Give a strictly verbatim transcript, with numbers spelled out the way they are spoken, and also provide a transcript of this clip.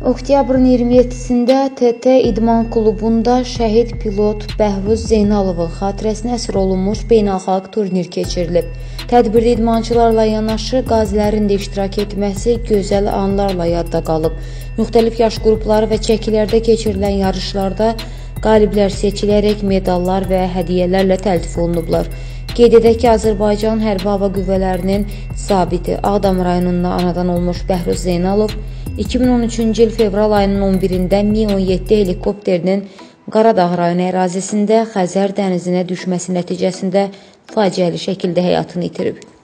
Oktyabrın iyirmi yeddisində T T İdman Klubunda şəhid pilot Bəhruz Zeynalovun xatirəsinə əsr olunmuş beynəlxalq turnir keçirilib. Tədbirdə idmançılarla yanaşı qazilərin də iştirak etməsi gözəl anlarla yadda qalıb. Müxtəlif yaş qrupları və çəkilərdə keçirilən yarışlarda qaliblər seçilərək medallar və hədiyyələrlə təltif olunublar. Qeyd edək ki, Azərbaycan Hərbi Hava Qüvvələrinin zabiti Ağdam rayonunda anadan olmuş Bəhruz Zeynalov iki min on üçüncü il fevral ayının on birində Mi on yeddi helikopterinin Qaradağ rayonu ərazisində Xəzər dənizinə düşməsi nəticəsində faciəli şəkildə həyatını itirib.